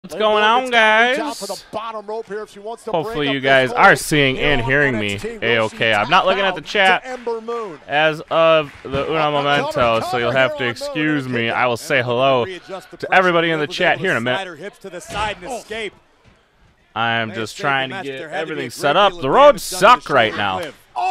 What's going on, guys? Hopefully you guys are seeing and hearing me a-okay. I'm not looking at the chat as of the Uno Momento, so you'll have to excuse me. I will say hello to everybody in the chat here in a minute. I'm just trying to get everything set up. The roads suck right now.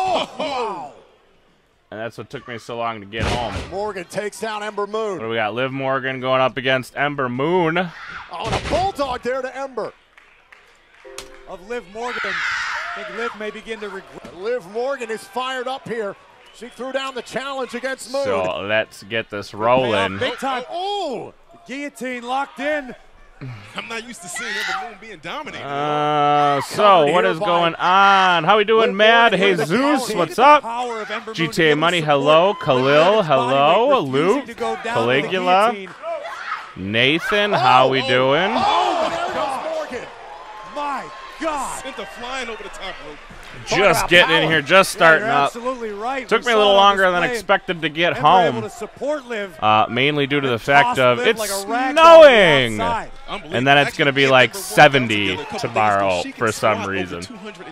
And that's what took me so long to get home. Morgan takes down Ember Moon. What do we got? Liv Morgan going up against Ember Moon. Oh, and a bulldog there to Ember. Of Liv Morgan. I think Liv may begin to regret. Liv Morgan is fired up here. She threw down the challenge against Moon. So let's get this rolling. Big time. Oh, guillotine locked in. I'm not used to seeing Ember Moon being dominated. So what is going on? How we doing, Mad? Jesus, what's up? GTA Money, hello. Khalil, hello. Luke, Caligula, Nathan, how we doing? Oh, there goes Morgan. My God. Sent her flying over the top rope. Just getting in here, just starting up. Absolutely right. Took me a little longer than expected to get home. Mainly due to the fact of it's snowing. And then it's going to be like 70 tomorrow for some reason.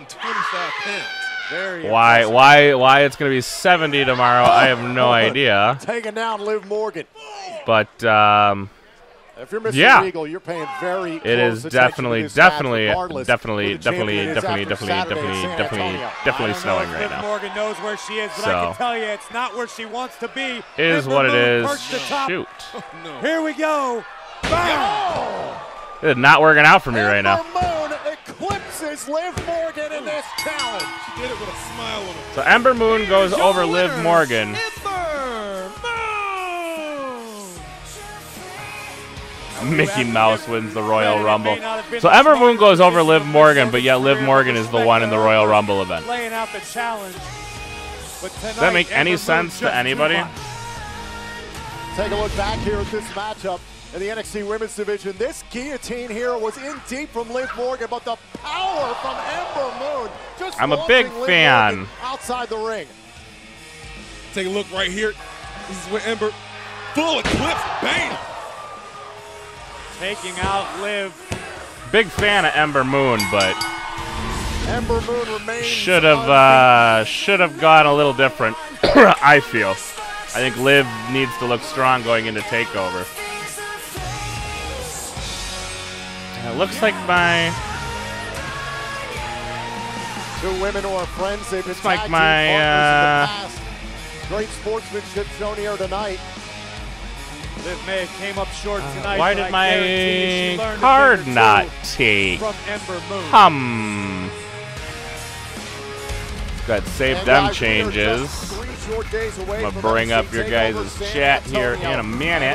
Why it's going to be 70 tomorrow, I have no idea. Taking down Liv Morgan. But if you're Mr. yeah, Regal, you're paying very it is definitely snowing right now. Morgan knows where she is, but I can tell you it's not where she wants to be. Is what it is. Shoot. Here we go. It's not working out for me right now. Moon eclipses Liv Morgan in this challenge. She did it with a smile on her. So Ember Moon goes over Liv Morgan. Mickey Mouse wins the Royal Rumble. So Ember Moon goes over Liv Morgan, but yet Liv Morgan is the one in the Royal Rumble event. Does that make any sense to anybody? Take a look back here at this matchup in the NXT Women's Division. This guillotine here was in deep from Liv Morgan, but the power from Ember Moon just I'm a big fan. Outside the ring. Take a look right here. This is where Ember, full eclipse, bam! Taking out Liv. Big fan of Ember Moon, but Ember Moon remains should have gone a little different. I feel. I think Liv needs to look strong going into Takeover. It looks like my two women who are friends. They've been like partners my in the past. Great sportsmanship shown here tonight. Liv May came up short tonight. Why did my card not take? Got save them changes. I'm going to bring up your guys' chat here in a minute.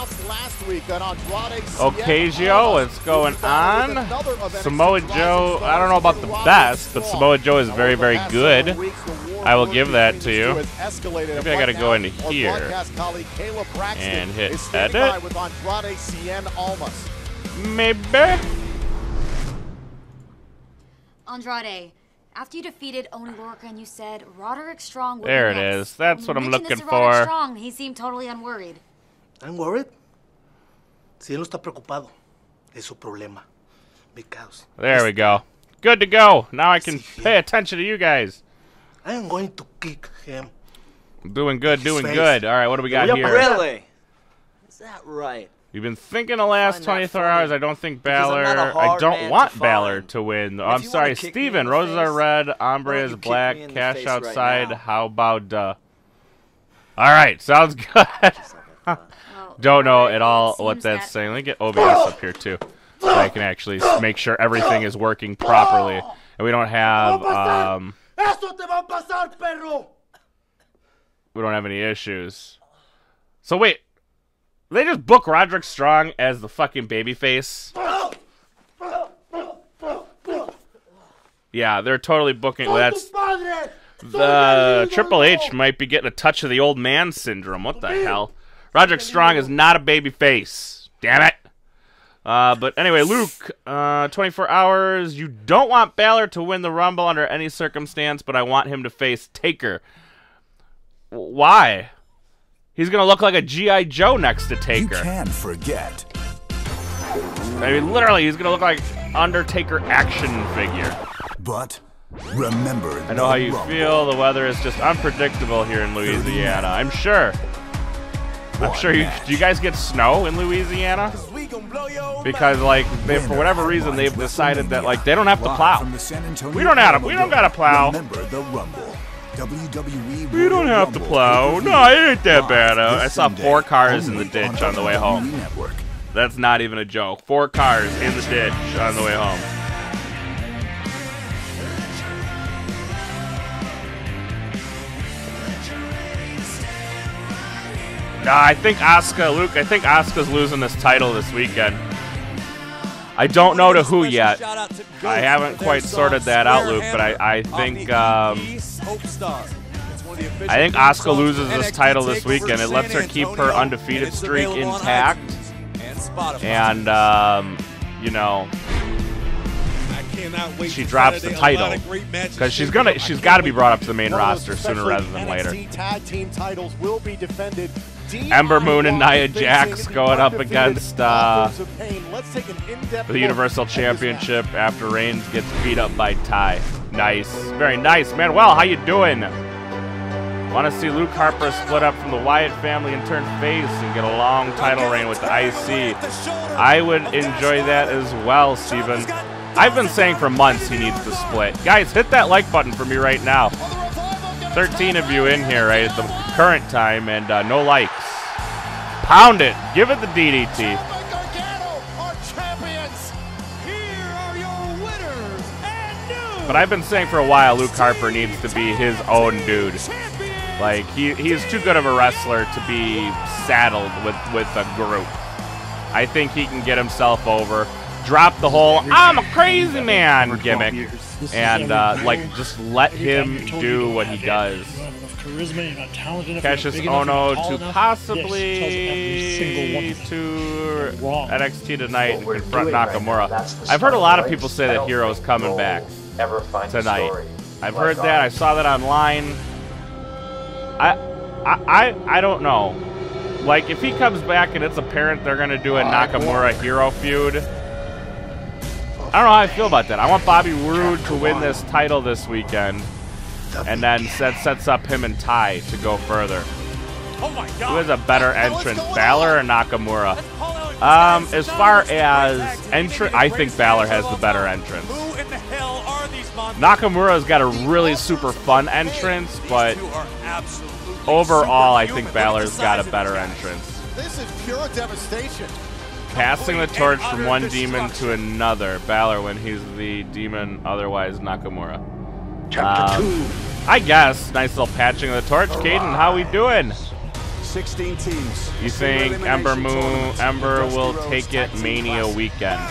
Ocasio, what's going on? Samoa Joe, I don't know about the best, but Samoa Joe is very, very good. I will give that to you. Maybe I got to go into here and hit edit. Maybe. Andrade, after you defeated Oney Lorcan, you said Roderick Strong. There it is. That's what I'm looking for. Roderick Strong, he seemed totally unworried. I'm worried. Si él no está preocupado, es su problema. Because there we go. Good to go. Now I can pay attention to you guys. I am going to kick him. Doing good, doing good. All right, what do we got here? Really? Is that right? You've been thinking the last 24 hours. I don't think Balor. I don't want Balor to win. Oh, I'm sorry, Steven. Roses are red. Ombre is black. Cash outside. How about All right, sounds good. Don't know at all what that's saying. Let me get OBS up here too, so I can actually make sure everything is working properly, and we don't have we don't have any issues. So wait. They just book Roderick Strong as the fucking babyface. Yeah, they're totally booking. That's the Triple H might be getting a touch of the old man syndrome. What the hell? Roderick Strong is not a babyface. Damn it. But anyway, Luke, 24 hours. You don't want Balor to win the Rumble under any circumstance, but I want him to face Taker. Why? He's going to look like a G.I. Joe next to Taker. You can't forget. I mean, literally, he's gonna look like Undertaker action figure. But remember, I know how you feel. The weather is just unpredictable here in Louisiana. I'm sure. I'm sure you. Do you guys get snow in Louisiana? Because like, for whatever reason, they've decided that like they don't have to plow. We don't gotta plow. Remember the Rumble. WWE We don't have to plow. No, it ain't that bad. I saw 4 cars in the ditch on the way home. That's not even a joke. 4 cars in the ditch on the way home. I think Asuka, Luke, I think Asuka's losing this title this weekend. I don't know to who yet. I haven't quite sorted that out, Luke, but I think Asuka loses this title this weekend. It lets her keep her undefeated streak intact. And, you know, she drops the title because she's got to be brought up to the main roster sooner rather than later. Tag team titles will be defended. Ember Moon and Nia Jax going up against the Universal Championship after Reigns gets beat up by Ty. Nice, very nice, man. Well, how you doing? Want to see Luke Harper split up from the Wyatt family and turn face and get a long title reign with the IC? I would enjoy that as well, Steven. I've been saying for months he needs to split. Guys, hit that like button for me right now. 13 of you in here right at the current time, and no likes. Pound it. Give it the DDT. But I've been saying for a while Luke Harper needs to be his own dude. Like, he's too good of a wrestler to be saddled with a group. I think he can get himself over. Drop the whole "I'm a crazy man" gimmick, and like just let him do what he does. Cassius Ohno to possibly to NXT tonight and confront Nakamura. I've heard a lot of people say that Hero's coming back tonight. I've heard that. I saw that online. I don't know. Like, if he comes back and it's apparent they're gonna do a Nakamura Hero feud, I don't know how I feel about that. I want Bobby Roode to win this title this weekend, and then sets up him and Ty to go further. Oh my God. Who has a better entrance, Balor or Nakamura? As far as entrance, I think Balor has the better entrance. Nakamura's got a really super fun entrance, but overall, I think Balor's got a better entrance. This is pure devastation. Passing the torch from one demon to another. Balor when he's the demon, otherwise Nakamura. Chapter 2. I guess. Nice little patching of the torch. Caden, how we doing? 16 teams. You think Ember will take it Mania weekend?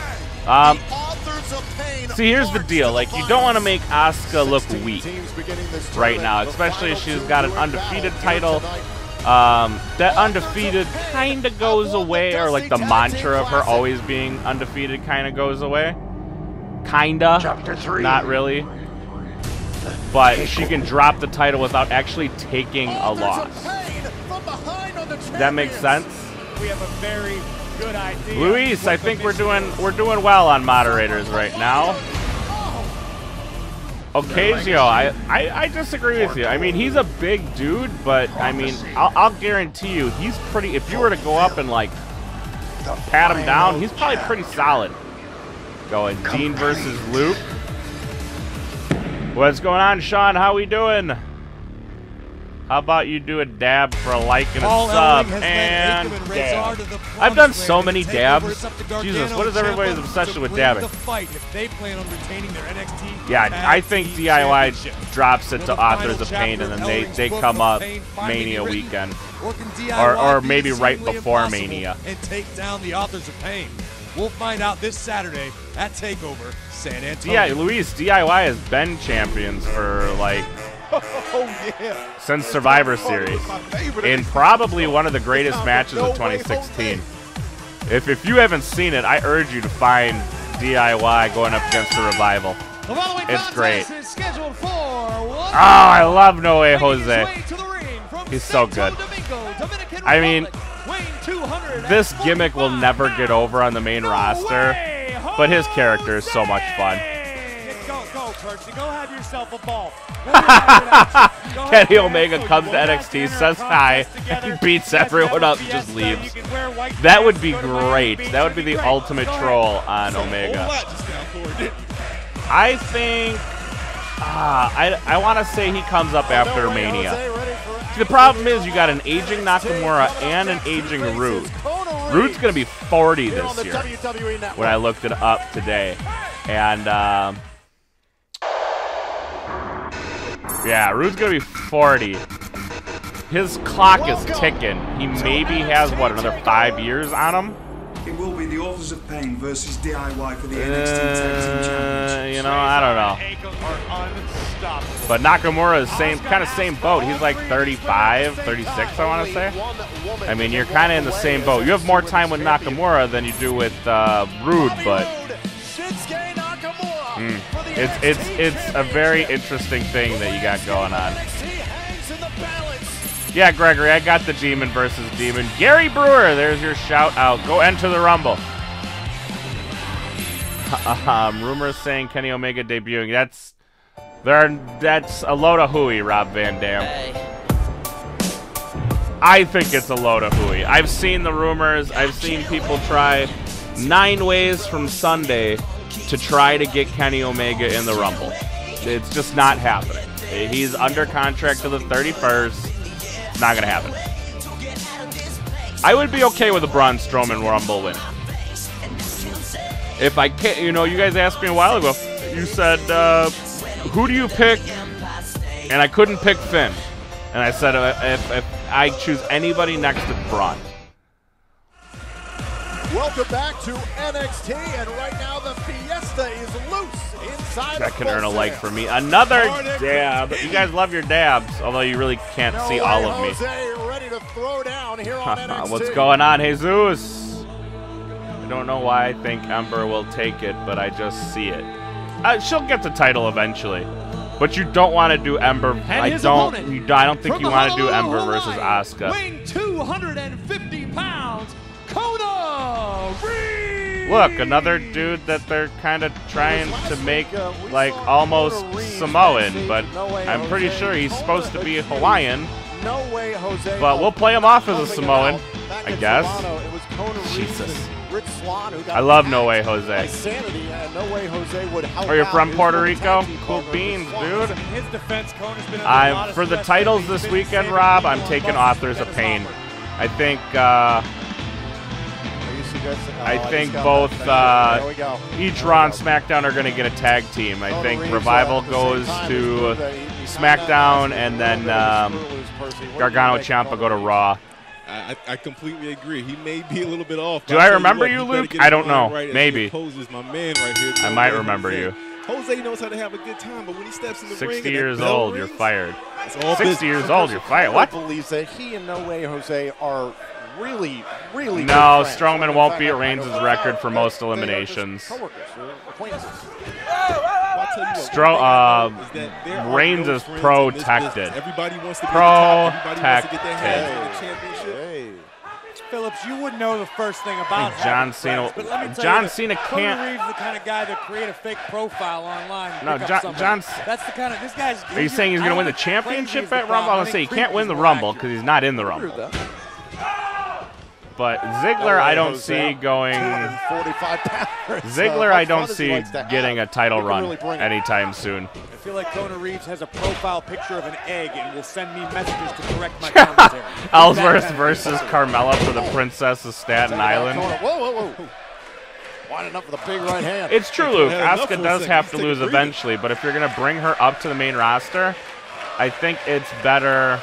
See, here's the deal. Like, you don't want to make Asuka look weak right now, especially if she's got an undefeated title. That undefeated kind of goes away, or like the mantra of her always being undefeated kind of goes away. Kinda. Chapter 3. Not really. But she can drop the title without actually taking a loss. That makes sense? We have a very good idea. Luis, I think we're doing well on moderators right now. Ocasio, I disagree with you. I mean, he's a big dude, but I mean, I'll guarantee you, he's pretty. If you were to go up and like pat him down, he's probably pretty solid. Going Dean versus Luke. What's going on, Sean? How we doing? How about you do a dab for a like and a sub and dab? I've done so many dabs. Jesus, what is everybody's obsession with dabbing? Yeah, I think DIY drops it to Authors of Pain and then they come up Mania weekend. Or maybe right before Mania. And take down the Authors of Pain. We'll find out this Saturday at TakeOver San Antonio. Yeah, Luis, DIY has been champions for like since Survivor Series, in probably one of the greatest matches of 2016. If you haven't seen it, I urge you to find DIY going up against the Revival. It's great. Oh, I love No Way Jose. He's so good. I mean, this gimmick will never get over on the main roster, but his character is so much fun. Go, Percy. Go have yourself a ball. Kenny Omega comes to NXT, says hi, and beats everyone up and just leaves. That would be great. That would be the ultimate troll on Omega. I think... I want to say he comes up after Mania. See, the problem is you got an aging Nakamura and an aging Rude. Rude's going to be 40 this year when I looked it up today. And, yeah, Rude's going to be 40. His clock is ticking. He maybe has, what, another 5 years on him? It will be the Authors of Pain versus DIY for the NXT Tag Team Championship. You know, I don't know. But Nakamura is kind of same boat. He's like 35, 36, I want to say. I mean, you're kind of in the same boat. You have more time with Nakamura than you do with Rude, but it's a very interesting thing that you got going on. Yeah, Gregory, I got the Demon versus Demon. Gary Brewer, there's your shout out. Go enter the Rumble. Rumors saying Kenny Omega debuting. That's a load of hooey, Rob Van Dam. I think it's a load of hooey. I've seen the rumors. I've seen people try 9 ways from Sunday to try to get Kenny Omega in the Rumble. It's just not happening. He's under contract to the 31st. Not gonna happen. I would be okay with a Braun Strowman Rumble win. If I can't, you know, you guys asked me a while ago. You said, who do you pick? And I couldn't pick Finn. And I said, if I choose anybody next to Braun. Welcome back to NXT, and right now the Fiesta is loose inside. That can earn a like for me. Another dab. You guys love your dabs, although you really can't see all of me. Ready to throw down here on NXT. What's going on, Jesus? I don't know why I think Ember will take it, but I just see it. She'll get the title eventually, but you don't want to do Ember. I don't think you want to do Ember versus Asuka. Weighing 250 pounds. Kona Reeves! Look, another dude that they're kind of trying to make like almost Samoan, but I'm pretty sure he's supposed to be Hawaiian. But we'll play him off as a Samoan, I guess. Jesus. I love No Way Jose. Are you from Puerto Rico? Cool beans, dude. For the titles this weekend, Rob, I'm taking Authors of Pain. I think both each Raw and SmackDown are going to get a tag team. I think Revival goes to SmackDown, and then Gargano and Ciampa go to Raw. I completely agree. He may be a little bit off. Do I remember you, Luke? I don't know. Right, maybe. My man right here, I might remember you. Jose knows how to have a good time, but when he steps in the ring, 60 years old, you're fired. 60 years old, you're fired. What? Believes that he and No Way Jose are really no, Strowman won't beat Reigns' record for most eliminations. Reigns is protected. Protected. Phillips, you wouldn't know the first thing about John Cena. John Cena can't. Reeves the kind of guy that create a fake profile online. No, John. That's the kind of this guy's. Are you saying he's going to win the championship at Rumble? I was going to say he can't win the Rumble because he's not in the Rumble. But Ziggler, I don't see going. Ziggler, I don't see getting a title run anytime soon. I feel like Kona Reeves has a profile picture of an egg and will send me messages to correct my commentary. Ellsworth versus Carmella for the Princess of Staten Island. Whoa. Winding up with a big right hand. It's true, Luke. Asuka does have to lose eventually, but if you're going to bring her up to the main roster, I think it's better.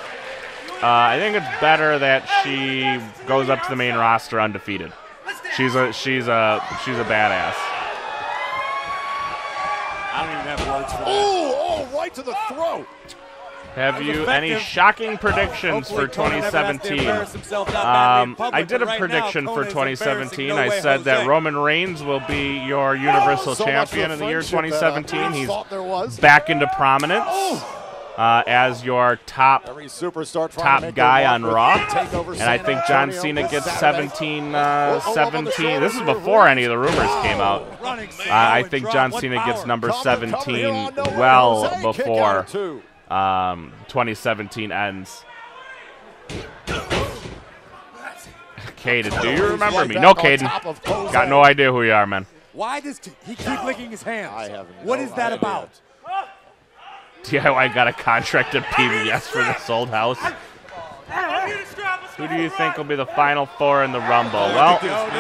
That she goes up to the main roster undefeated. She's a badass. I don't even have words for that. Oh, right to the throat. Have you any shocking predictions for 2017? I did a prediction for 2017. I said that Roman Reigns will be your Universal Champion in the year 2017. He's back into prominence. as your top guy on Raw. And I think John Cena gets 17. This is before any of the rumors came out. I think John Cena gets number 17 well before 2017 ends. Caden, do you remember me? No, Caden. Got no idea who you are, man. Why does he keep licking his hands? What is that about? DIY got a contract at PBS for this old house. Who do you think will be the final four in the Rumble? Well,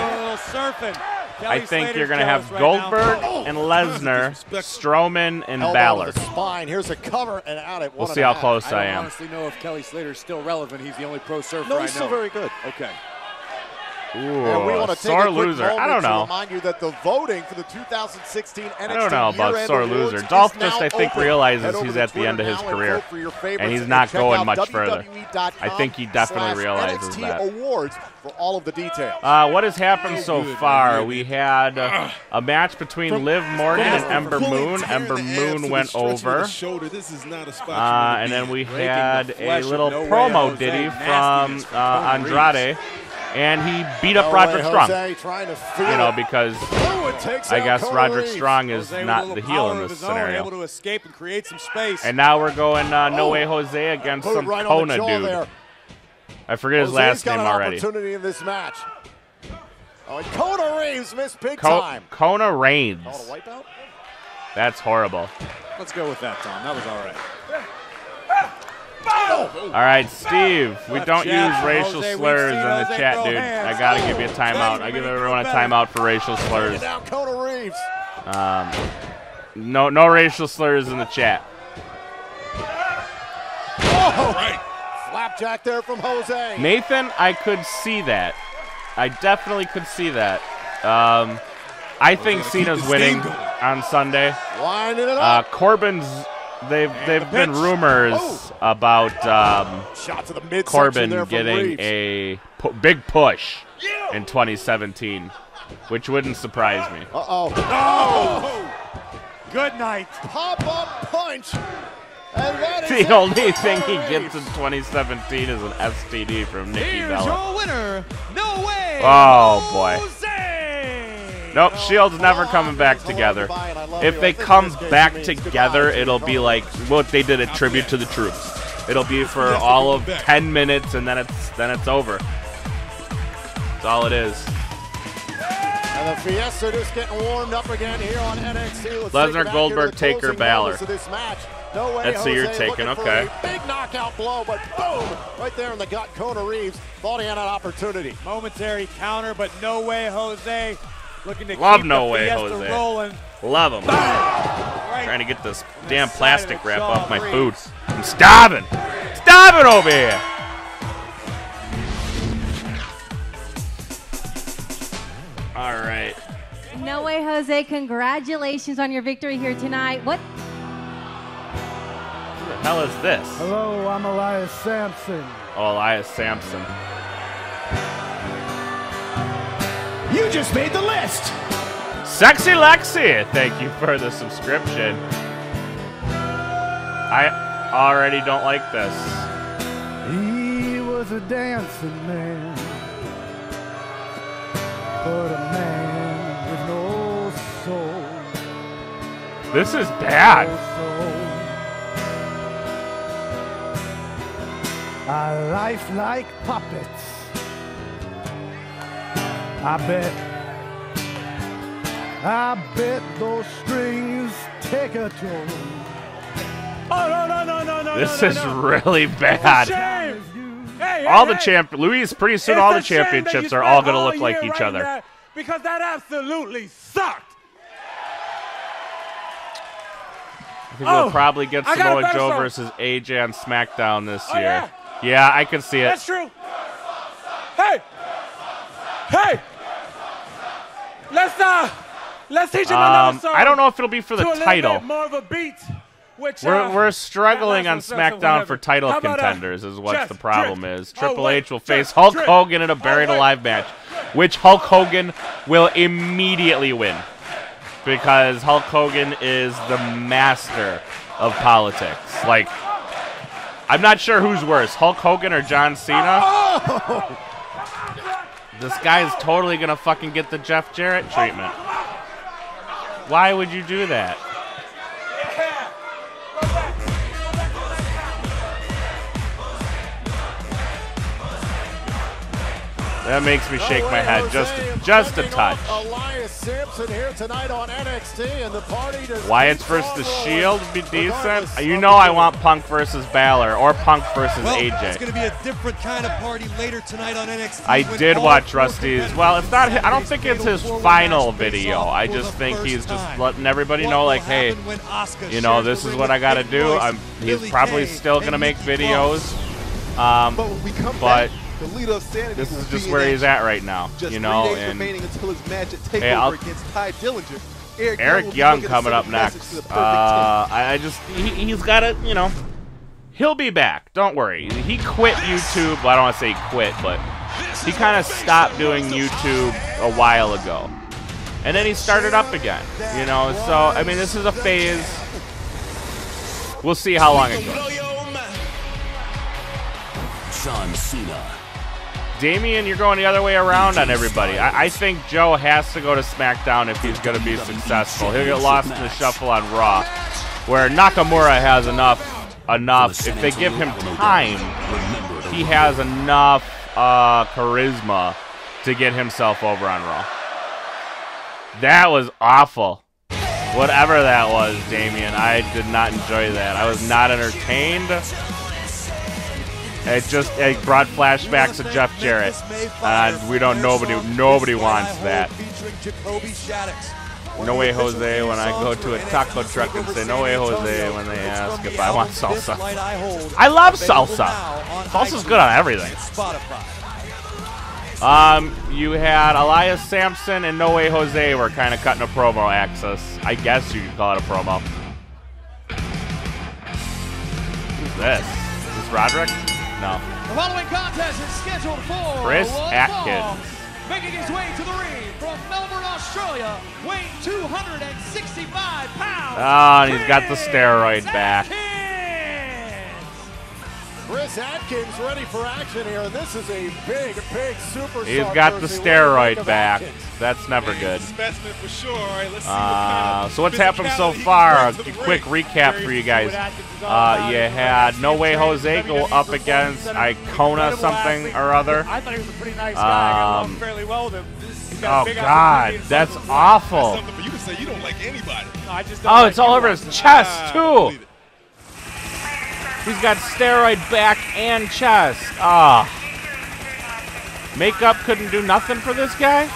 I think you're going to have Goldberg and Lesnar, Strowman, and Balor. Here's a cover and out at we'll see how close I am. I honestly know if Kelly Slater's still relevant. He's the only pro surfer I know. No, he's still very good. Okay. Ooh, sore loser. I don't know. Remind you that the voting for the 2016 NXT I don't know about sore loser. Dolph just, I think, realizes he's at the end of his career, and he's not going much further. I think he definitely realizes that. Awards for all of the details. What has happened so far? We had a match between Liv Morgan and Ember Moon. Ember Moon went over. And then we had a little promo ditty from Andrade. And he beat up Roderick Strong, you know, because I guess Roderick Strong is not the heel in this scenario. And now we're going No Way Jose against some Kona dude. I forget his last name already. Opportunity in this match. Oh, and Kona Reigns missed big time. Kona Reigns. That's horrible. Let's go with that, Tom. That was all right. All right, Steve, we don't use racial slurs in the chat, dude. I got to give you a timeout. I give everyone a timeout for racial slurs. No racial slurs in the chat. Flapjack there from Jose. Nathan, I could see that. I definitely could see that. I think Cena's winning on Sunday. Corbin's... They've been rumors about Corbin getting a big push in 2017, which wouldn't surprise me. Good night. Pop-up punch. The only thing he gets in 2017 is an STD from Nikki Bella. Here's your winner, No Way. Oh boy. Nope, Shield's never coming back together. If they come back together, it'll be like what they did at Tribute to the Troops. It'll be for all of 10 minutes, and then it's over. That's all it is. And the Fiesta just getting warmed up again here on NXT. Lesnar, Goldberg, Taker, Balor. That's who you're taking, okay. Big knockout blow, but boom, right there in the gut. Kona Reeves thought he had an opportunity. Momentary counter, but No Way Jose. Looking to love keep No the Way Fiesta Jose. Rolling. Love him. Trying to get this damn plastic wrap off my food. I'm starving. Starving over here. All right. No Way Jose, congratulations on your victory here tonight. What? Who the hell is this? Hello, I'm Elias Sampson. Oh, Elias Sampson. You just made the list. Sexy Lexi, thank you for the subscription. I already don't like this. He was a dancing man, but a man with no soul. This is bad. A life like puppets. I bet those strings take a toll. Oh, no. This is really bad. All the pretty soon all the championships are all going to look like each other. Because that absolutely sucked. I think we'll probably get Samoa Joe versus AJ on SmackDown this year. Yeah, I can see it. That's true. Hey! Let's teach him another song. I don't know if it'll be for the title. More of a beat, which, we're struggling on SmackDown for title contenders is what the problem is. Triple H will face Hulk Hogan in a Buried Alive match, which Hulk Hogan will immediately win because Hulk Hogan is the master of politics. Like, I'm not sure who's worse, Hulk Hogan or John Cena. Oh! This guy's totally gonna fucking get the Jeff Jarrett treatment. Why would you do that? That makes me shake my head just a touch. Elias Sampson here tonight on NXT, and the party Wyatt's versus The Shield would be decent. You know I want Punk versus Balor or Punk versus AJ. It's going to be a different kind of party later tonight on NXT. I did watch Rusty's. Well, it's not. I don't think it's his final video. I just think he's just letting everybody know, like, hey, you know, this is what I got to do. He's probably still going to make videos. But this is just where he's at right now, you know. And hey, Eric Young coming up next. He's got to, you know, he'll be back. Don't worry. He quit YouTube. Well, I don't want to say he quit, but he kind of stopped doing YouTube a while ago, and then he started up again. You know, so I mean, this is a phase. We'll see how long it goes. John Cena. Damian, you're going the other way around on everybody. I think Joe has to go to SmackDown if he's going to be successful. He'll get lost in the shuffle on Raw, where Nakamura has enough. If they give him time, he has enough charisma to get himself over on Raw. That was awful. Whatever that was, Damian, I did not enjoy that. I was not entertained. It brought flashbacks of Jeff Jarrett, and we don't. Nobody wants that. No way, Jose. When I go to a taco truck and say no way, Jose, when they ask if I want salsa. I love salsa. Salsa's good on everything. You had Elias Sampson and No Way Jose were kind of cutting a promo access. I guess you could call it a promo. Who's this? Is this Roderick? No. The following contest is scheduled for Chris one Atkins. fall. Making his way to the ring from Melbourne, Australia, weighing 265 pounds. Oh, and he's got the steroid back. Chris Atkins ready for action here, and this is a big superstar. He's got the steroid back. That's never good. So what's happened so far? A quick recap for you guys. You had No Way Jose go up against Icona something or other. I thought he was a pretty nice guy. I got along fairly well with him. Oh God, that's awful. You can say you don't like anybody. Oh, it's all over his chest too. He's got steroid back and chest. Ah. Makeup couldn't do nothing for this guy?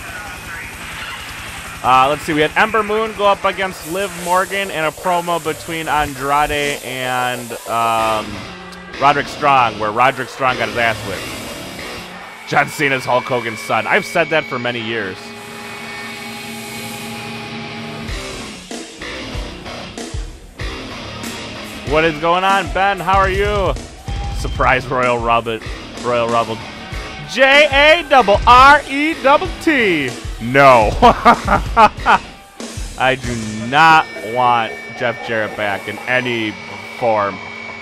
Let's see. We had Ember Moon go up against Liv Morgan in a promo between Andrade and Roderick Strong, where Roderick Strong got his ass whipped. John Cena's Hulk Hogan's son. I've said that for many years. What is going on, Ben? How are you? Surprise Royal Rumble. J-A-R-R-E-T-T. No. I do not want Jeff Jarrett back in any form.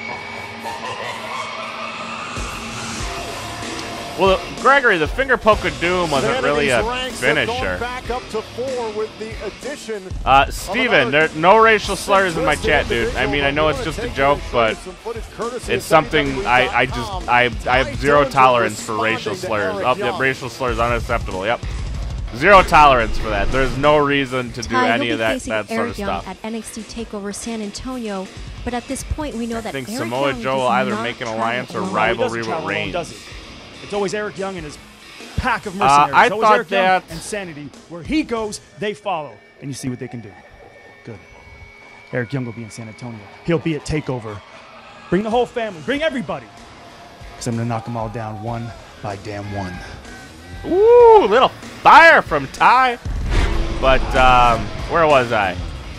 Well, Gregory, the finger poke of doom wasn't really a finisher. Back up to 4 with the addition Steven, there no racial slurs in my chat, dude. I mean, I know it's just a joke, but it's something I have zero tolerance for racial slurs. Oh, yep, racial slurs unacceptable. Yep. Zero tolerance for that. There's no reason to do any of that sort of stuff. At NXT TakeOver San Antonio, but at this point we know that I think Eric Samoa Young Joe will either make an alliance or rivalry with Reigns. It's always Eric Young and his pack of mercenaries. I thought Eric Young that and Sanity, where he goes, they follow, and you see what they can do. Good. Eric Young will be in San Antonio. He'll be at TakeOver. Bring the whole family. Bring everybody. Because I'm going to knock them all down one by damn one. Ooh, little fire from Ty. But where was I?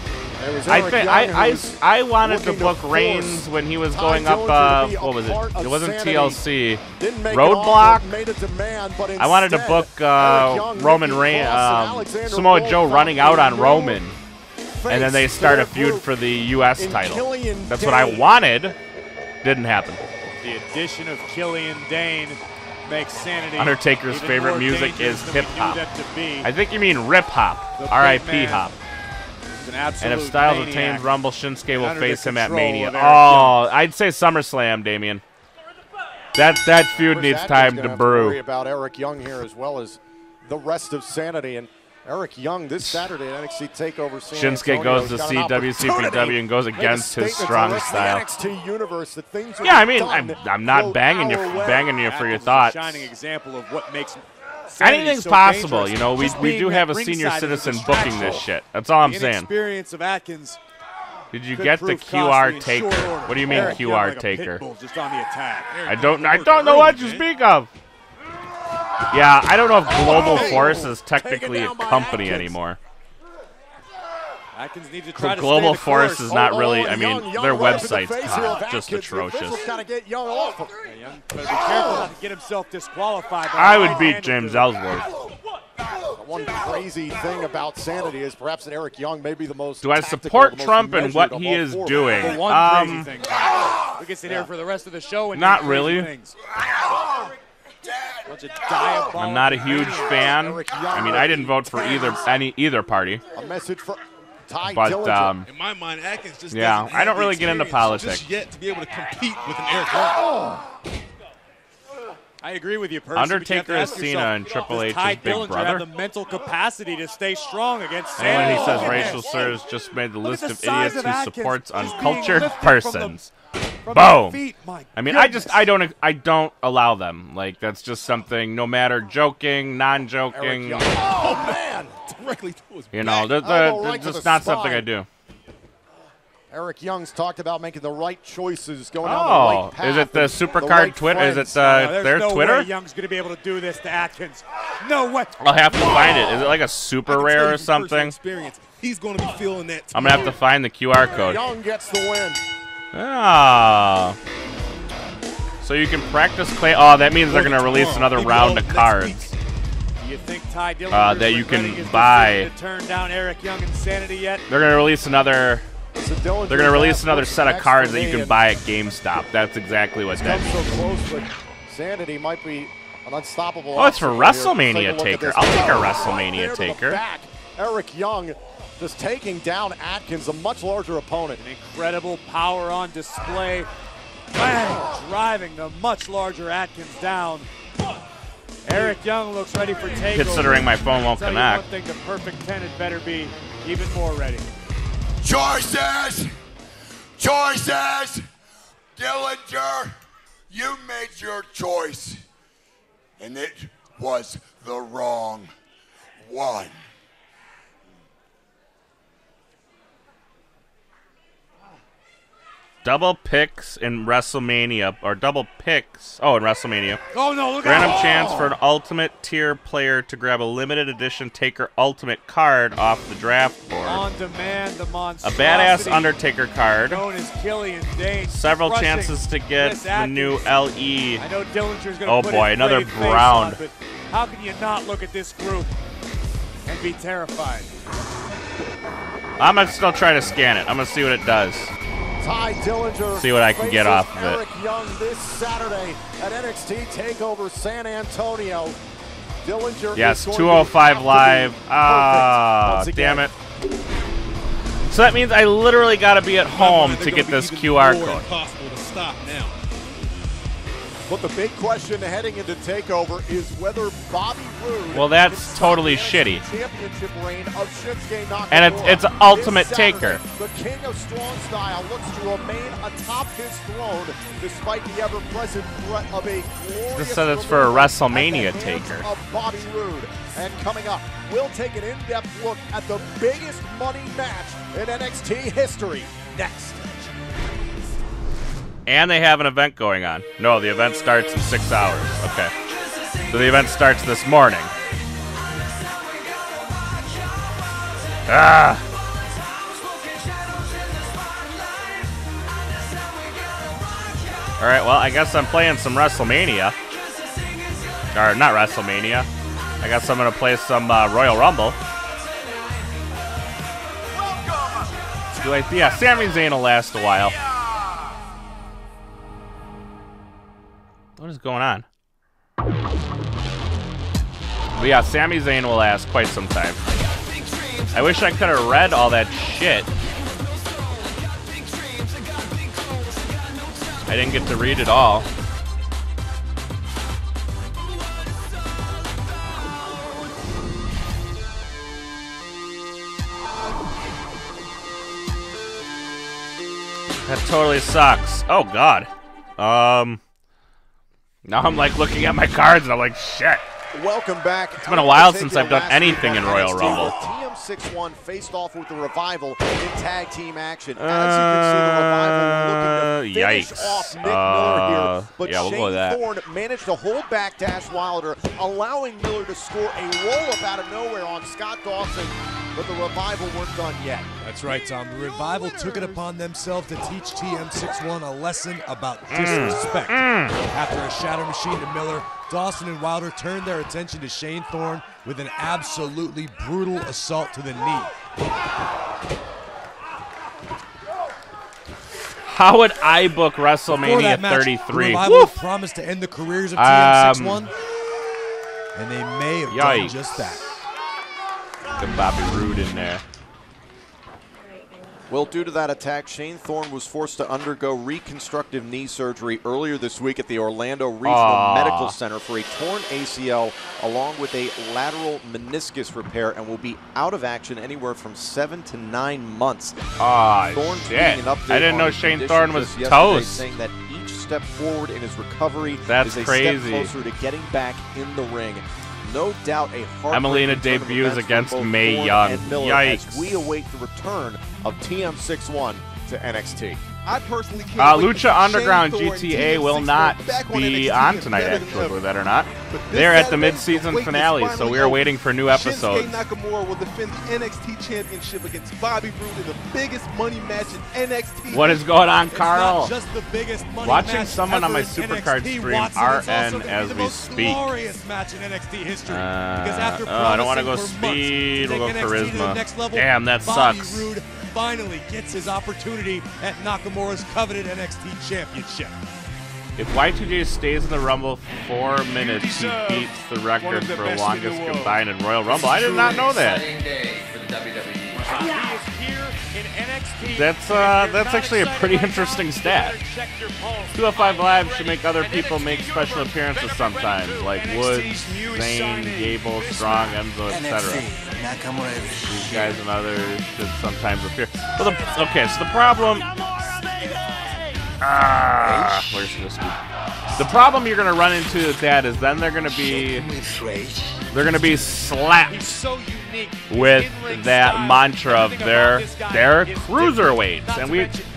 I wanted to book Reigns when he was going up. What was it? It wasn't TLC. Roadblock. I wanted to book Roman Reigns, Samoa Joe running out on Roman, and then they start a feud for the U.S. title. That's what I wanted. Didn't happen. The addition of Killian Dane makes Sanity. Undertaker's favorite music is hip hop. I think you mean rip hop. R.I.P. hop. And if Styles retains Rumble, Shinsuke will face him at Mania. Oh, I'd say SummerSlam, Damien. That feud needs time to brew. Worry about Eric Young here as well as the rest of Sanity. And Eric Young this Saturday at NXT TakeOver San Shinsuke goes to see WCPW and goes against his strong style. NXT universe that things yeah, I mean, I'm not banging you for your thoughts. Shining example of what makes anything's possible, you know. We do have a senior citizen booking this shit. That's all I'm saying. Experience of Atkins. Did you get the QR taker? What do you mean QR taker? Just on the attack. I don't know what you speak of. Yeah, I don't know if Global Force is technically a company anymore. Atkins needs to try to Global stay the Force course. is not really. I mean, their website's just Young atrocious. got to get Young off of. Young better be careful not to get himself disqualified. I would beat James Ellsworth. One crazy thing about Sanity is perhaps that Eric Young may be the most. Do I support Trump in what he is doing? The one crazy thing. We can sit here for the rest of the show and not do really. Things. I'm not a huge fan. I mean, I didn't vote for either party. A message for Ty but Dillinger. In my mind, Atkins just yeah, I don't really get into politics. Just yet to be able to compete with an Eric Young. I agree with you, Percy. Undertaker is Cena and Triple H's big brother. Have the mental capacity to stay strong against Sanity. And when he says Rachel Sirs just made the list of idiots who supports uncultured persons. Boom. I mean, I don't allow them. Like, that's just something, no matter joking, non-joking. Oh, man. Directly to his you know, right that's just not spine. something I do. Eric Young's talked about making the right choices, going on the right path. Is it the Supercard Twitter? Is it their no Twitter? Way Young's going to be able to do this to Atkins. No way. I'll have to find it. Is it like a super rare or something? He's going to be feeling that. I'm going to have to find the QR code. Young gets the win. Ah. So you can practice clay. Oh, that means they're going to release another round of cards. Do you think Ty Dillinger that you can buy. To turn down Eric Young Insanity yet? They're going to release another. They're going to release another set of cards that you can buy at GameStop. That's exactly what that means. So close, but Sanity might be an unstoppable. Oh, it's for WrestleMania Taker. I'll take a WrestleMania Taker. Eric Young just taking down Atkins, a much larger opponent. An incredible power on display. Bang! Driving the much larger Atkins down. Eric Young looks ready for takeover. Considering my phone won't connect. One thing, the perfect 10 had better be even more ready. Choices! Choices! Dillinger, you made your choice, and it was the wrong one. Double picks in WrestleMania, or double picks. Oh, in WrestleMania. Oh no! Look Random chance for an Ultimate tier player to grab a limited edition Taker Ultimate card off the draft board. On demand, the monster. A badass Undertaker card. Known as Killian Dane. Several chances to get the new LE. I know Dillinger's going to put boy, his another brave round. face on, but how can you not look at this group and be terrified? I'm gonna still try to scan it. I'm gonna see what it does. Ty Dillinger. See what I can get off of it. Eric Young this Saturday at NXT TakeOver San Antonio. Dillinger. Yes, 205 live. Ah, damn it. So that means I literally got to be at home to get this QR code. Impossible to stop now. But the big question heading into TakeOver is whether Bobby Roode. Well, that's totally shitty. Championship reign of Shinsuke Nakamura. And it's Ultimate Taker. The king of strong style looks to remain atop his throne despite the ever-present threat of a glorious. This says it's for a WrestleMania Taker. Of Bobby Roode. And coming up, we'll take an in-depth look at the biggest money match in NXT history next. And they have an event going on. No, the event starts in 6 hours. Okay. So the event starts this morning. Ah! Alright, well, I guess I'm playing some WrestleMania. Or, not WrestleMania. I guess I'm going to play some Royal Rumble. Yeah, Sami Zayn will last a while. What is going on? But yeah, Sami Zayn will last quite some time. I wish I could have read all that shit. I didn't get to read it all. That totally sucks. Oh god. Now I'm like looking at my cards and I'm like, shit. Welcome back. It's been a while since I've done anything in Royal Rumble. TM61 faced off with the Revival in tag team action. As you can see, the Revival were looking to finish off Nick Miller here, but yeah, we'll go with that. Shane Thorne managed to hold back Dash Wilder, allowing Miller to score a roll-up out of nowhere on Scott Dawson, but the Revival weren't done yet. That's right, Tom. The Revival took it upon themselves to teach TM61 a lesson about disrespect. After a Shatter Machine to Miller, Dawson and Wilder turned their attention to Shane Thorne with an absolutely brutal assault to the knee. How would I book WrestleMania 33? The Revival promised to end the careers of TM61, and they may have done just that. Good Bobby Roode in there. Well, due to that attack, Shane Thorne was forced to undergo reconstructive knee surgery earlier this week at the Orlando Regional Medical Center for a torn ACL along with a lateral meniscus repair, and will be out of action anywhere from 7 to 9 months. Thorne tweeting an update I didn't know on Shane Thorne was yesterday, toast. saying that each step forward in his recovery That's is a crazy. step closer to getting back in the ring. No doubt a Emelina debuts against Mae Young. Yikes. As we await the return of TM61 to NXT. I personally can't Lucha Underground GTA will not be on tonight, actually, believe that or not. They're at the mid-season finale, so we are waiting for new episodes. Shinsuke Nakamura will defend the NXT Championship against Bobby Roode in the biggest money match in NXT. What is going on, Carl? It's not just the biggest money Watching match someone on my ever in Supercard NXT. stream Watson, it's also RN gonna be as the we most speak. glorious match in NXT history. Because after I don't want to go promising for months speed. to We'll go take NXT to the charisma. next level, Damn, that Bobby sucks. Roode finally gets his opportunity at Nakamura's coveted NXT Championship. If Y2J stays in the Rumble for 4 minutes, he beats the record for longest combined in Royal Rumble. I did not know that. That's actually a pretty interesting stat. 205 Live should make other people make special appearances sometimes, like Woods, Zayn, Gable, Strong, Enzo, etc. These guys and others should sometimes appear. Well, okay, so the problem. Where's whiskey? The problem you're gonna run into with that is then they're gonna be slapped with that mantra of they're cruiserweights, and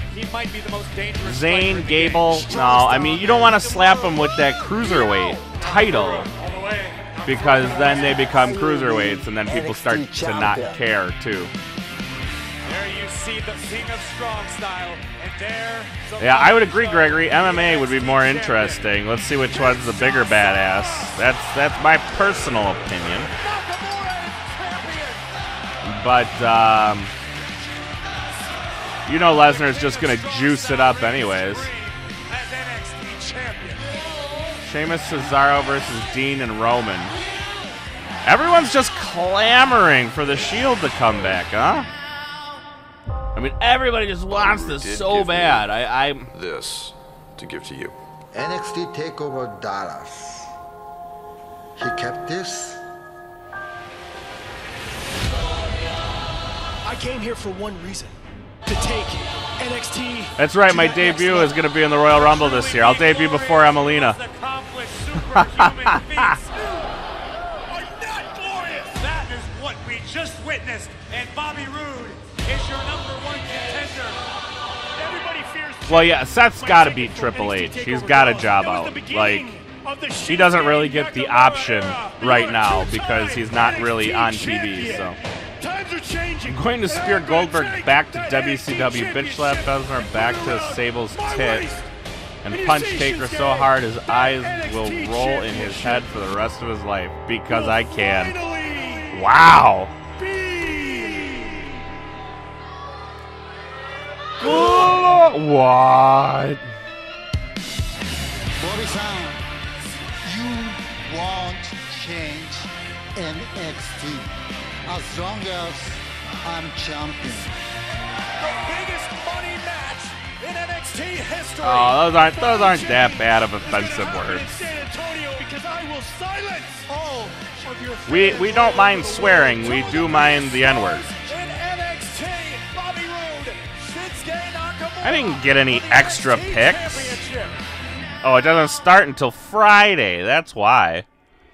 Zayn, Gable. No, I mean you don't want to slap them with that cruiserweight title because then they become cruiserweights, and then people start to not care too. There you see the King of Strong Style, and there. Yeah, I would agree, Gregory. MMA would be more interesting. Let's see which one's the bigger badass. That's my personal opinion. But you know Lesnar's just gonna juice it up anyways. Sheamus, Cesaro versus Dean and Roman. Everyone's just clamoring for the Shield to come back, huh? I mean, everybody just wants this so bad. I'm this to give to you. NXT TakeOver Dallas. He kept this. I came here for one reason: to take NXT. That's right. My debut is going to be in the Royal Rumble this year. I'll debut before Emelina. That is what we just witnessed, and Bobby Roode is your #1 contender. Everybody fears. Well, yeah, Seth's got to beat Triple H. He's got a job out. Like, he doesn't really get the option right now because he's not really on TV. So I'm going to spear Goldberg back to WCW, bitch slap Lesnar back to Sable's tit, and punch Taker so hard his eyes will roll in his head for the rest of his life because I can. Wow. What? NXT as long as I'm champion. The biggest money match in NXT history. Oh, those aren't that bad of offensive words. San Antonio, because I will silence all of your We don't mind swearing. We do mind the N-word. in NXT, Bobby Roode, Shinsuke Nakamura. I didn't get any extra picks. Oh, it doesn't start until Friday. That's why.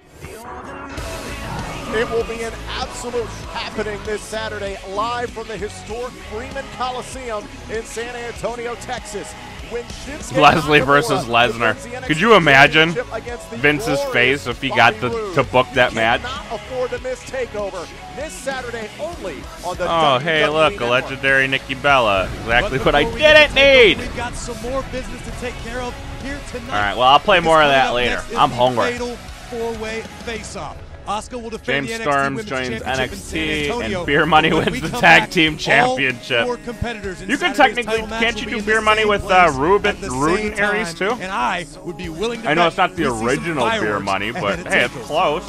It will be an absolute happening this Saturday, live from the historic Freeman Coliseum in San Antonio, Texas. When Leslie versus Lesnar. Could you imagine Vince's face if he got to book that match? Afford to miss TakeOver this Saturday only on the Oh, hey, look, a legendary Nikki Bella. Exactly what I didn't need. We've got some more business to take care of here tonight. All right, well, I'll play more of that later. I'm hungry. Fatal four-way face-off. Asuka will defend James the NXT Storms Women's joins Championship in San NXT, Antonio. and Beer Money When wins we the come Tag back, Team all Championship. four competitors in You can Saturday's technically, title match can't will you be do in Beer the Money same with place Ruden at the same Aries too? time, and I would be willing to I know bet it's not the we see some original Beer fireworks Money, ahead but of hey, it's TakeOver. close.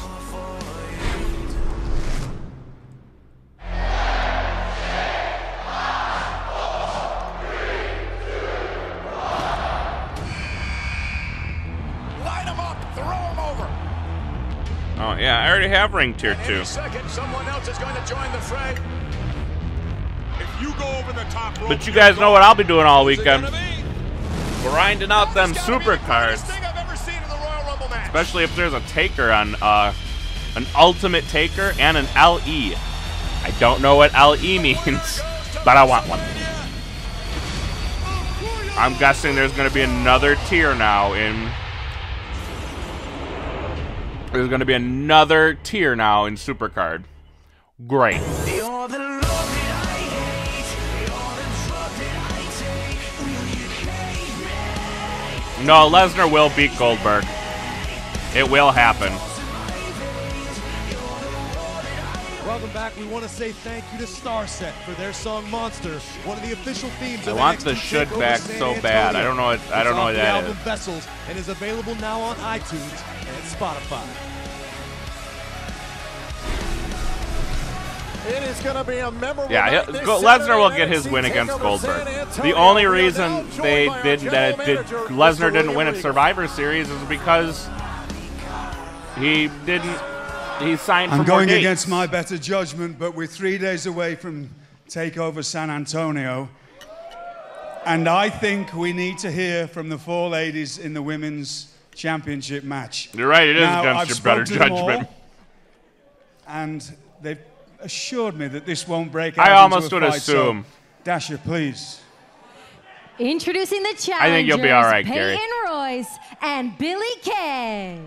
Line them up, throw them over. Oh, yeah, I already have Ring Tier 2. Any second, someone else is going to join the fray. If you go over the top rope, But you guys know what I'll be doing all weekend. Grinding out them super cards. Especially if there's a taker on an Ultimate Taker and an LE. I don't know what LE means, but I want one. I'm guessing there's going to be another tier now in... There's going to be another tier now in Supercard. Great. No, Lesnar will beat Goldberg. It will happen. Welcome back. We want to say thank you to Starset for their song "Monster," one of the official themes I of want NXT the should TakeOver back San so bad. I don't know what It's off that the album is. Vessels and is available now on iTunes and Spotify. It is going to be a memorable Yeah, night this Lesnar will Saturday get his at win NXT against TakeOver Goldberg. San Antonio. The only We are reason now they joined by our did general that manager, Lesnar Mr. didn't win at William Survivor Series is because he signed for I'm more going dates. against my better judgment, but we're 3 days away from TakeOver San Antonio. And I think we need to hear from the four ladies in the women's championship match. You're right, it is Now, against I've your better spoken to them all, judgment. and they've assured me that this won't break out I into almost a would fight, assume. So, Dasher, please. Introducing the challengers, I think you'll be all right, Gary. Peyton Royce and Billy Kay.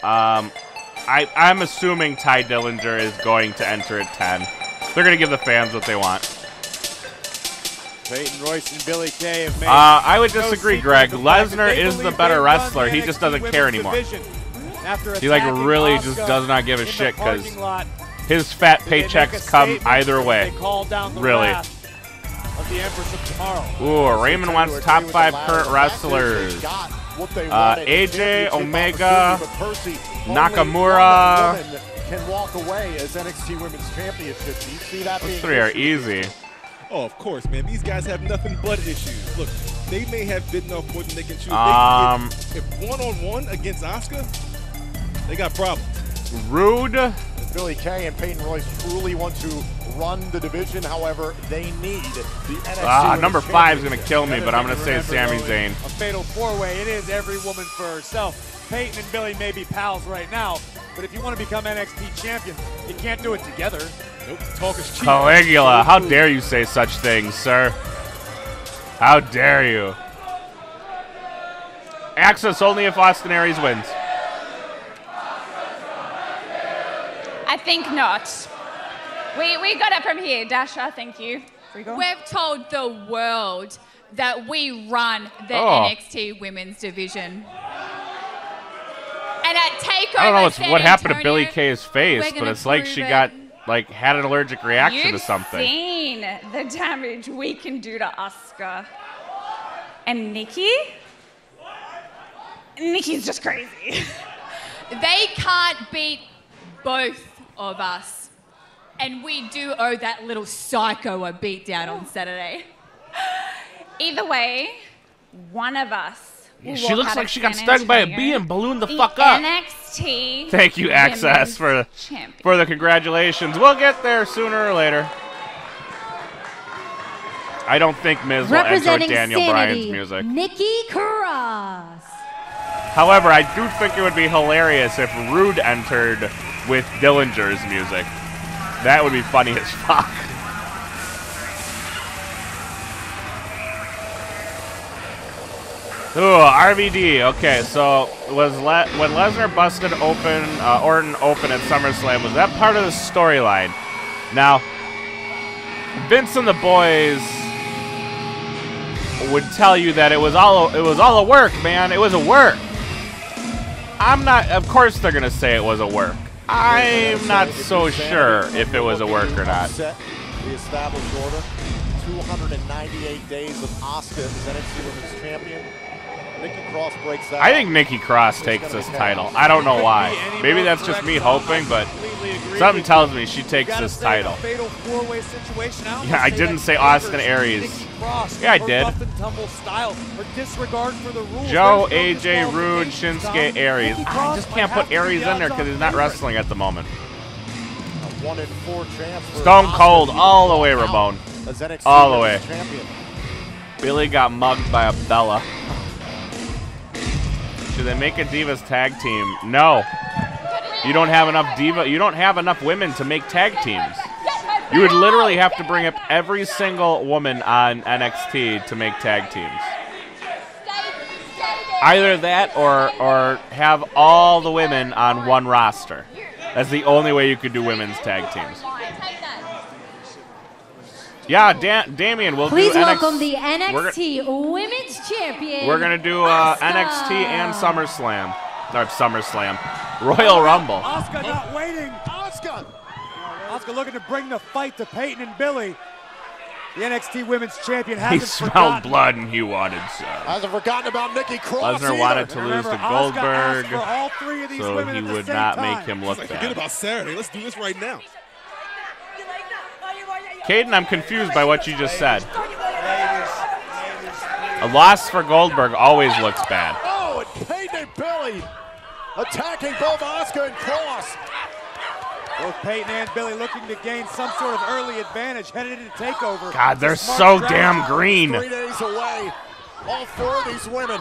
I'm assuming Ty Dillinger is going to enter at 10. They're going to give the fans what they want. Peyton Royce and Billy Kay have made I would no disagree, secret Greg. of the fact that Lesnar they is the believe better they've won wrestler. the He just NXT doesn't care Women's anymore. Division. After He like attacking really Asuka just does not give a in the shit because parking lot, his fat they make a paychecks come statement either way. They call down the Really. wrath of the Empress of Tomorrow. Ooh, Raymond wants top 5 current wrestlers. AJ, Omega, Nakamura. Can walk away as NXT Women's Championship. Do you see that Those being 3 are issued? easy. Oh, of course, man. These guys have nothing but issues. Look, they may have bitten off more than they can chew. If one-on-one against Asuka, they got problems. Rude. Billy Kay and Peyton Royce truly want to run the division. However, they need the NXT Number 5 is going to kill me, but I'm going to say Sami Zayn. A fatal four-way. It is every woman for herself. Peyton and Billy may be pals right now, but if you want to become NXT champion, you can't do it together. Nope, talk is cheap. Caligula, how dare you say such things, sir? How dare you? Access only if Austin Aries wins. I think not. We got it from here. Dasha, thank you. We've told the world that we run the Oh. NXT women's division. And at TakeOver I don't know San what happened to Antonio, Billy Kay's face, we're but gonna it's like prove she it. got had an allergic reaction You've to something. seen the damage we can do to Asuka. And Nikki? Nikki's just crazy. They can't beat both of us. And we do owe that little psycho a beatdown on Saturday. Either way, one of us. She looks like she got stung by a bee and ballooned the fuck up. NXT. Thank you, Access, for the congratulations. We'll get there sooner or later. I don't think Miz will enter Daniel Bryan's music. Nikki Cross. However, I do think it would be hilarious if Rude entered with Dillinger's music. That would be funny as fuck. Ooh, RVD. Okay, so when Lesnar busted Orton open at SummerSlam, was that part of the storyline? Now, Vince and the boys would tell you that it was all a work, man. It was a work. I'm not. Of course, they're gonna say it was a work. I'm not so sure if it was a work or not. The established order. 298 days of Asuka as NXT Women's Champion. Nikki Cross breaks that. I think Nikki Cross takes this title. I don't know why. Maybe that's just me hoping, but something tells me she takes this title. Yeah, I didn't say Austin Aries. Yeah, I did. Joe, AJ, Rude, Shinsuke, Aries. I just can't put Aries in there because he's not wrestling at the moment. 1-in-4 chance for Stone Cold all the way, Ramon. All the way. Billy got mugged by a Bella. Should they make a Divas tag team? No. You don't have enough You don't have enough women to make tag teams. You would literally have to bring up every single woman on NXT to make tag teams. Either that or have all the women on one roster. That's the only way you could do women's tag teams. Yeah, Damien, we'll Please do welcome the NXT Women's Champion. We're going to do NXT and SummerSlam. Or SummerSlam. Royal Rumble. Asuka not waiting. Asuka looking to bring the fight to Peyton and Billy. The NXT Women's Champion hasn't He smelled blood and he wanted some. Hasn't forgotten about Nikki Cross. Lesnar wanted to lose to Goldberg, so he would not make him look Forget bad. about Saturday. Let's do this right now. Caden, I'm confused by what you just said. A loss for Goldberg always looks bad. Oh, and Peyton and Billy attacking both Asuka and Cross. Both Peyton and Billy looking to gain some sort of early advantage headed into TakeOver. God, they're so damn green. 3 days away. All four of these women.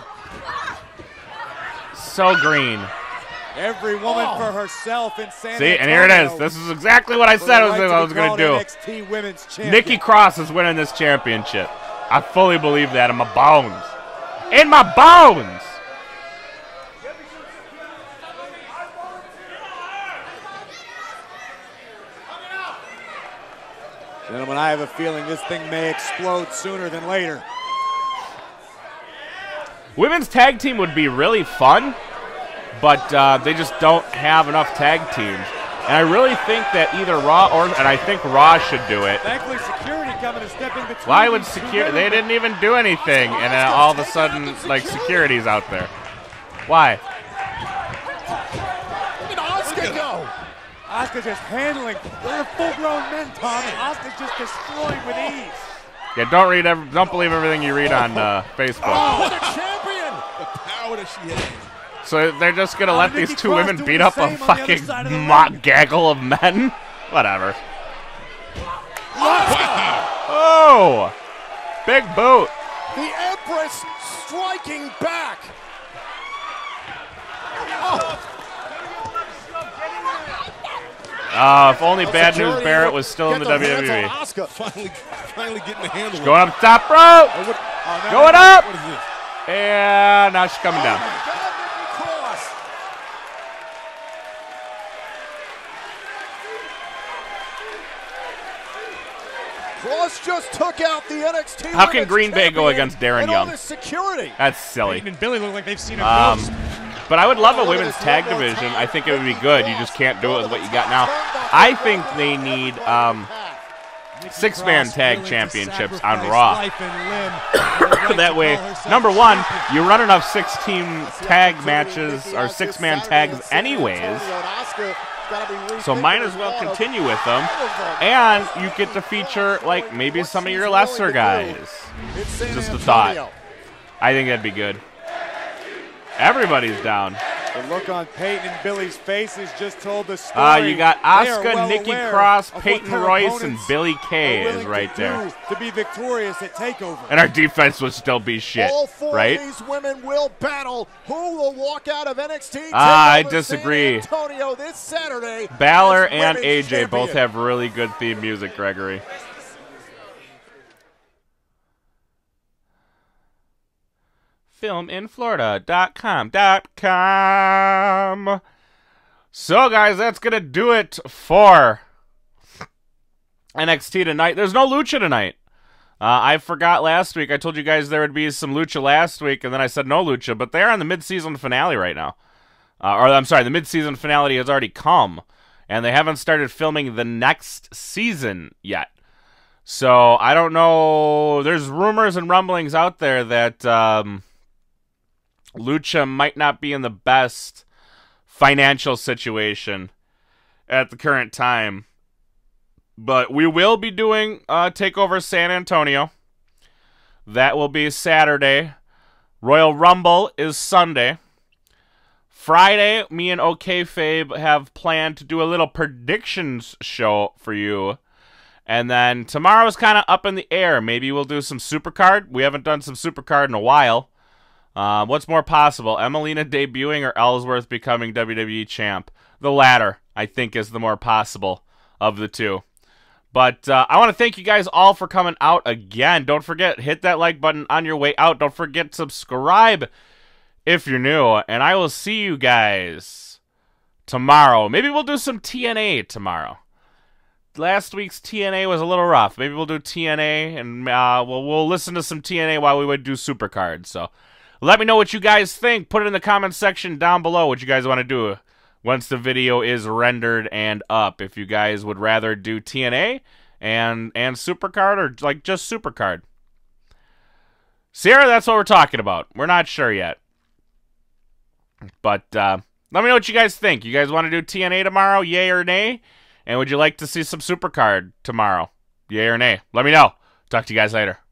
So green. Every woman for herself in San See, Antonio. and here it is. This is exactly what I said I was going to do. NXT Women's Champion. Nikki Cross is winning this championship. I fully believe that in my bones. In my bones! Gentlemen, I have a feeling this thing may explode sooner than later. Women's tag team would be really fun, but they just don't have enough tag teams. And I really think that either Raw and I think Raw should do it. Thankfully, security coming and stepping between. Why would security? They didn't even do anything, and then all of a sudden, like, security's out there. Why? Look at Asuka go. Asuka's just handling. They're full-grown men, Tom, and Asuka's just destroying with ease. Yeah, don't believe everything you read on Facebook. Oh, the champion! The power that she has. So they're just gonna let these two women beat up a fucking gaggle of men? Whatever. Oh! Big boot. The Empress striking back. Oh. If only Bad News Barrett was still in the WWE. Finally getting the handle. She's going up top rope. Going up. And now she's coming down. Cross just took out the NXT. How can Green Bay go against Darren Young? Security. That's silly. Peyton and Billy look like they've seen a ghost. But I would love a women's tag division. I think it would be good. You just can't do it with what you got now. I think they need six-man tag championships on Raw. That way, number one, you run enough six-team tag matches or six-man tags anyways. So might as well continue with them. And you get to feature, like, maybe some of your lesser guys. Just a thought. I think that'd be good. Everybody's down. The look on Peyton and Billy's faces just told the story. You got Asuka, Nikki Cross, Peyton Royce, and Billy Kay is right there. To be victorious at TakeOver. And our defense would still be shit, All four right? of these women will battle. Who will walk out of NXT? I disagree. San Antonio this Saturday. Balor and AJ both have really good theme music, Gregory. FilmInFlorida.com. So, guys, that's going to do it for NXT tonight. There's no Lucha tonight. I forgot last week. I told you guys there would be some Lucha last week, and then I said no Lucha, but they're on the mid-season finale right now. I'm sorry, the mid-season finale has already come, and they haven't started filming the next season yet. So, I don't know. There's rumors and rumblings out there that Lucha might not be in the best financial situation at the current time. But we will be doing TakeOver San Antonio. That will be Saturday. Royal Rumble is Sunday. Friday, me and OKFabe have planned to do a little predictions show for you. And then tomorrow's kind of up in the air. Maybe we'll do some Supercard. We haven't done some Supercard in a while. What's more possible, Emelina debuting or Ellsworth becoming WWE champ? The latter, I think, is the more possible of the two. But I want to thank you guys all for coming out again. Don't forget, hit that like button on your way out. Don't forget, subscribe if you're new. And I will see you guys tomorrow. Maybe we'll do some TNA tomorrow. Last week's TNA was a little rough. Maybe we'll do TNA, and we'll listen to some TNA while we would do Supercard. So let me know what you guys think. Put it in the comments section down below what you guys want to do once the video is rendered and up. If you guys would rather do TNA and Supercard, or like just Supercard. Sierra, that's what we're talking about. We're not sure yet. But let me know what you guys think. You guys want to do TNA tomorrow, yay or nay? And would you like to see some Supercard tomorrow? Yay or nay? Let me know. Talk to you guys later.